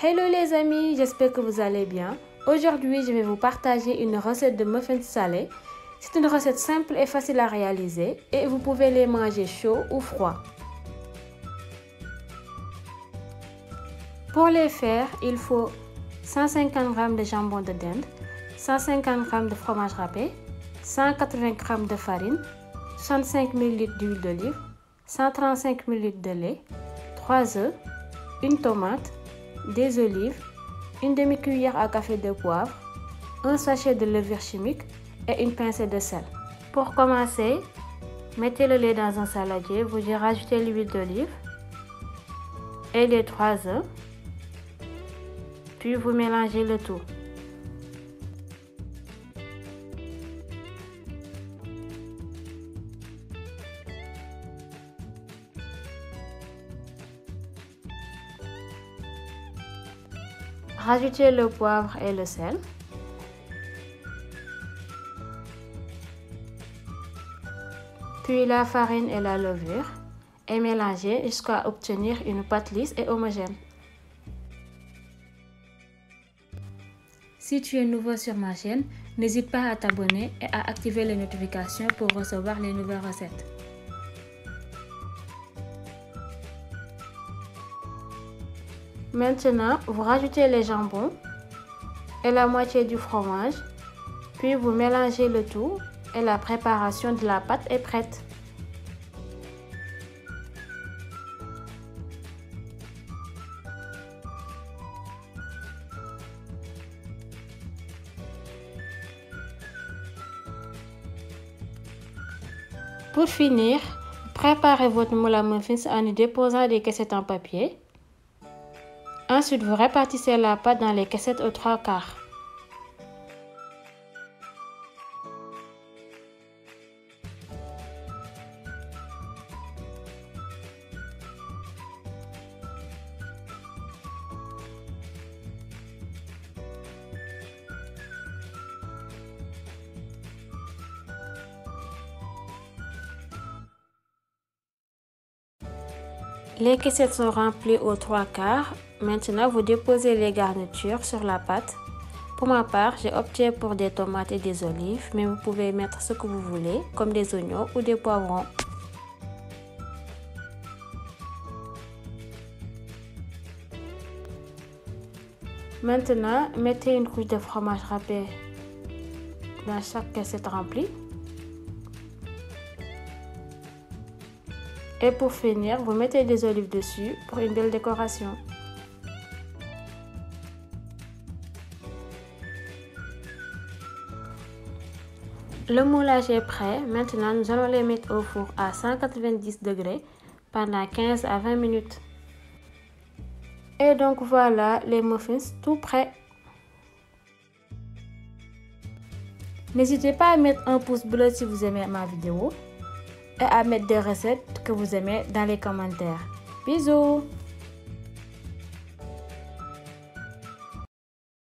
Hello les amis, j'espère que vous allez bien. Aujourd'hui, je vais vous partager une recette de muffins salés. C'est une recette simple et facile à réaliser et vous pouvez les manger chauds ou froids. Pour les faire, il faut 150 g de jambon de dinde, 150 g de fromage râpé, 180 g de farine, 65 ml d'huile d'olive, 135 ml de lait, 3 œufs, une tomate, des olives, une demi-cuillère à café de poivre, un sachet de levure chimique et une pincée de sel. Pour commencer, mettez le lait dans un saladier, vous y rajoutez l'huile d'olive et les 3 œufs, puis vous mélangez le tout. Rajoutez le poivre et le sel. Puis la farine et la levure et mélangez jusqu'à obtenir une pâte lisse et homogène. Si tu es nouveau sur ma chaîne, n'hésite pas à t'abonner et à activer les notifications pour recevoir les nouvelles recettes. Maintenant, vous rajoutez les jambons et la moitié du fromage, puis vous mélangez le tout et la préparation de la pâte est prête. Pour finir, préparez votre moule à muffins en y déposant des caissettes en papier. Ensuite, vous répartissez la pâte dans les caissettes aux 3/4. Les caissettes sont remplies aux 3/4. Maintenant, vous déposez les garnitures sur la pâte. Pour ma part, j'ai opté pour des tomates et des olives, mais vous pouvez mettre ce que vous voulez, comme des oignons ou des poivrons. Maintenant, mettez une couche de fromage râpé dans chaque cassette remplie. Et pour finir, vous mettez des olives dessus pour une belle décoration. Le moulage est prêt. Maintenant, nous allons les mettre au four à 190 degrés pendant 15 à 20 minutes. Et donc voilà les muffins tout prêts. N'hésitez pas à mettre un pouce bleu si vous aimez ma vidéo et à mettre des recettes que vous aimez dans les commentaires. Bisous!